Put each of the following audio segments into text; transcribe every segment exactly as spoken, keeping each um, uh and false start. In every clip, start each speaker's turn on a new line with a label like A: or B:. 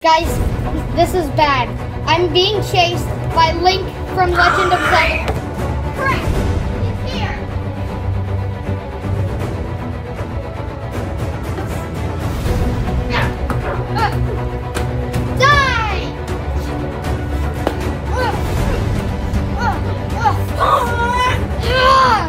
A: Guys, this is bad. I'm being chased by Link from Legend of Zelda. Crap! It's here! Uh, die! Uh, uh, uh, uh,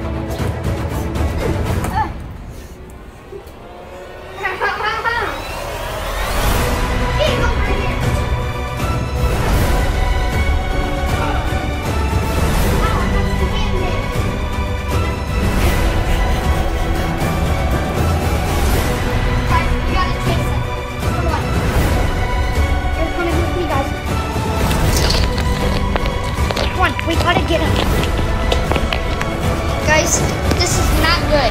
A: We gotta get him. Guys, this is not good.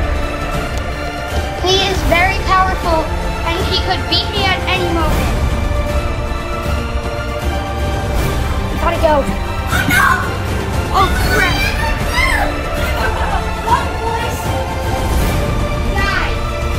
A: He is very powerful and he could beat me at any moment. We gotta go. Oh no! Oh crap! One voice. Die.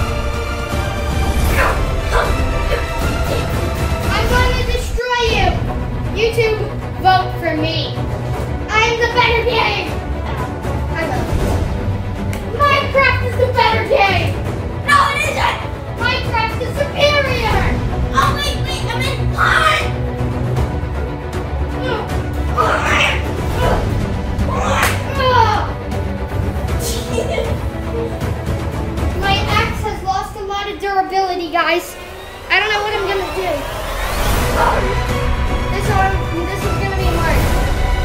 A: I'm gonna destroy you. YouTube, vote for me. I'm the better game! I know. Minecraft is the better game! No, it isn't! Minecraft is superior! Oh, wait, wait, I'm in part! My axe has lost a lot of durability, guys. I don't know what I'm gonna do. This one, this is gonna be hard.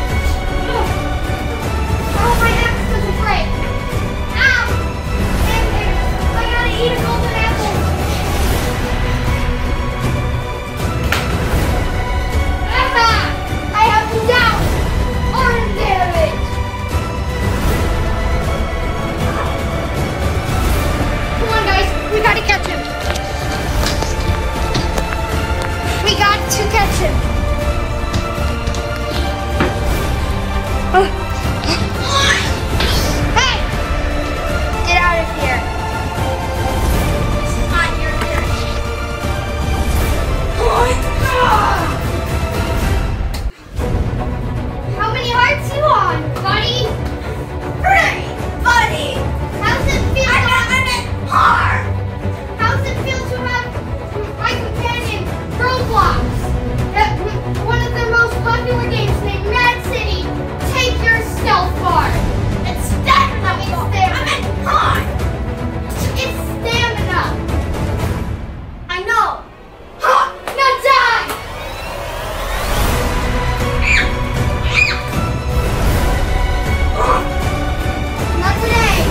A: Oh, my axe doesn't break. Ow! And I gotta eat a golden apple. Ah! I have to down. Arm damage. Come on, guys. We gotta catch him. We got to catch him. Oh. How many hearts you on, buddy? Hey, buddy! How's it feel? I'm at par! How's it feel to have my companion, Roblox? Uh, one of their most popular games named Mad City. Take your stealth bar. It's stamina. I'm at par! It's stamina. I know. Huh? Now die! Not today.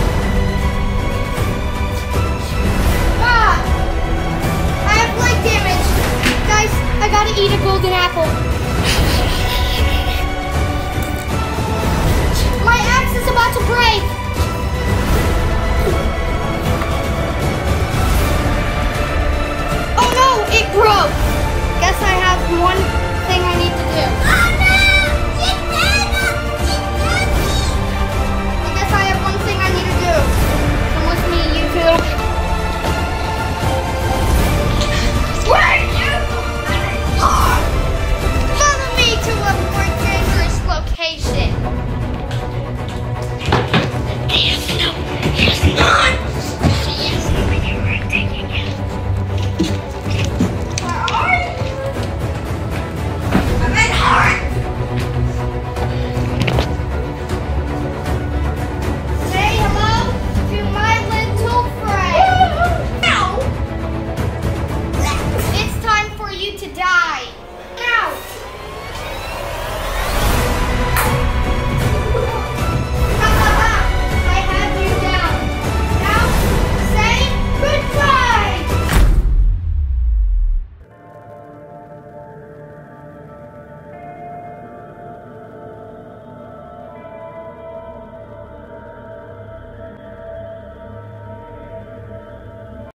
A: Ah! I have leg damage. Guys, I gotta eat a golden apple. My axe is about to break. Oh no, it broke. Guess I have one thing I need to do.